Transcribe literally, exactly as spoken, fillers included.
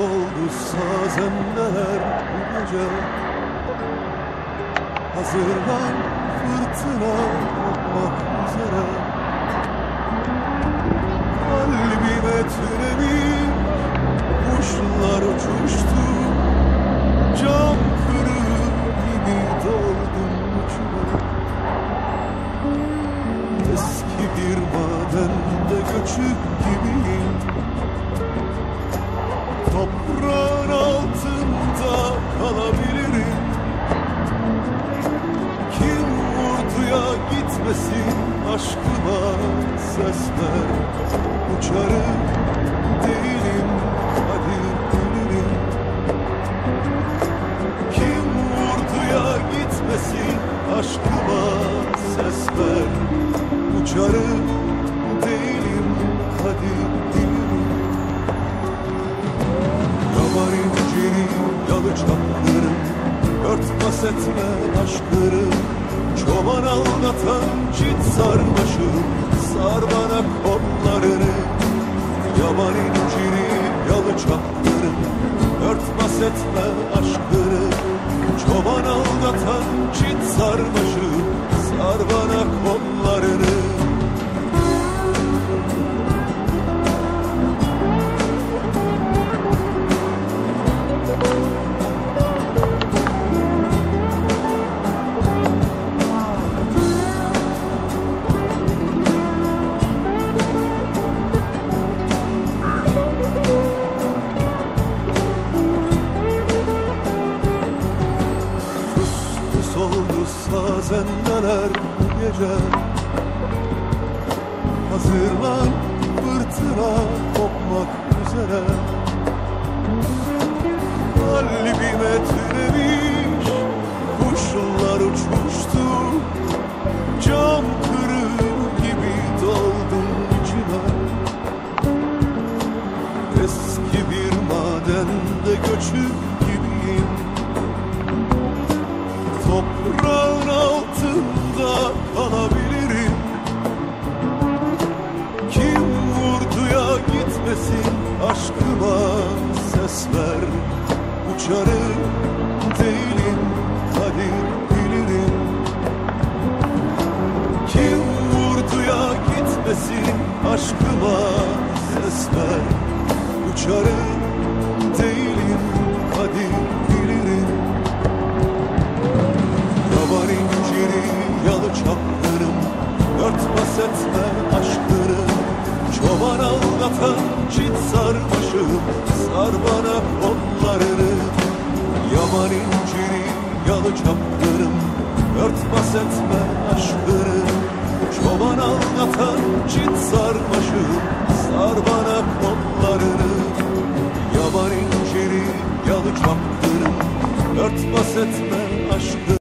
soldu sazenler bu gece. Hazırlan fırtına kopmak üzere. Kalbime tünemiş kuşlar uçuştu. Cam kırığı gibi doldum içime. Eski bir madende göçük gibiyim. Toprağın altında kalabilirim. Kim vurduya gitmesin aşkıma ses ver. Uçarım değilim, hadi bilirim. Kim vurduya gitmesin aşkıma ses ver. Uçarım değilim, hadi bilirim. Yaman inciri yalı çapkırım, örtbas etme aşkları. Çoban aldatan çit sarmaşım, sar bana kollarını. Yaman inciri yalı çapkırım, örtbas etme aşkları. Çoban aldatan çit sarmaşım, sar bana kollarını. Soldu sazendeler bu gece. Hazırlan fırtına kopmak üzere. Kalbime tünemiş kuşlar uçuştu. Cam kırığı gibi doldum içime. Eski bir madende göçük gibiyim. Toprağın altında kalabilirim. Kim vurduya gitmesin aşkıma ses ver. Uçarım değilim, hadi bilirim. Kim vurduya gitmesin aşkıma ses ver. Uçarım değilim, hadi bilirim. Yaban inciri yalı çapkırım, örtbas etme aşkları. Çoban aldatan çit sarmaşım, sar bana kollarını. Yaban inciri yalı çapkırım, örtbas etme aşkları. Çoban aldatan çit sarmaşım, sar bana kollarını. Yaban inciri yalı çapkırım, örtbas etme aşkları.